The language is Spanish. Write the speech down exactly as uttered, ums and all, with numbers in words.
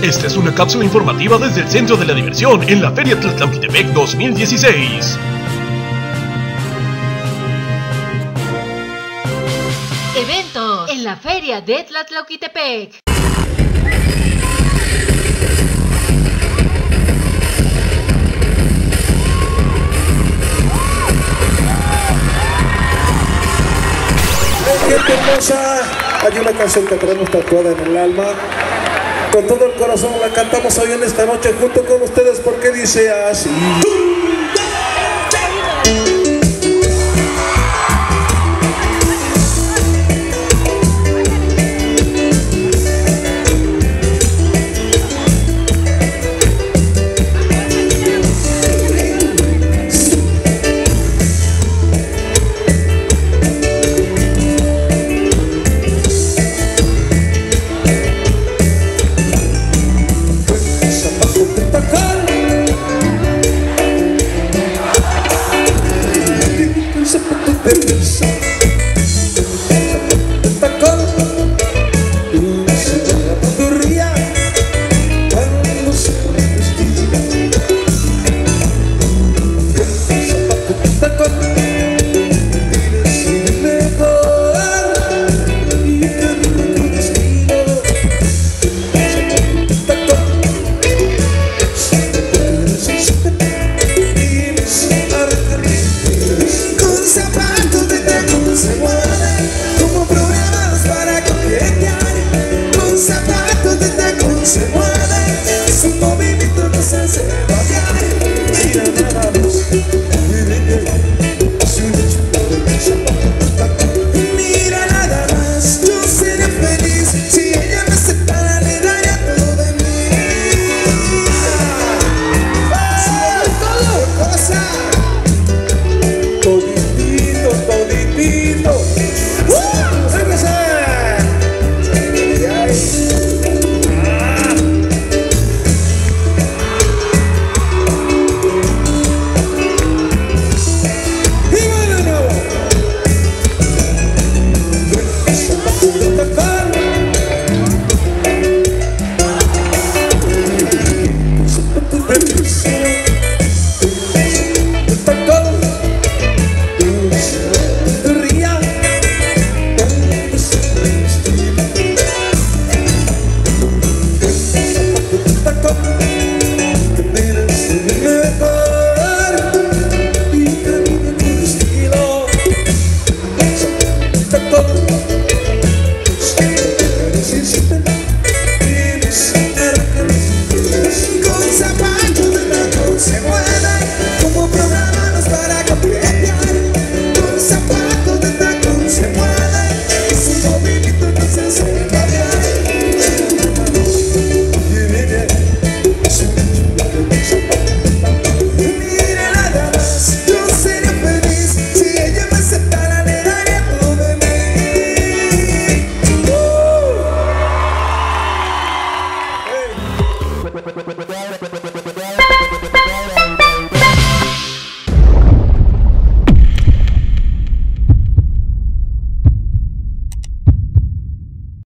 Esta es una cápsula informativa desde el Centro de la Diversión en la Feria Tlatlauquitepec dos mil dieciséis. Eventos en la Feria de Tlatlauquitepec. Gente hermosa, hay una canción que traemos tatuada en el alma. Con todo el corazón la cantamos hoy en esta noche junto con ustedes porque dice así.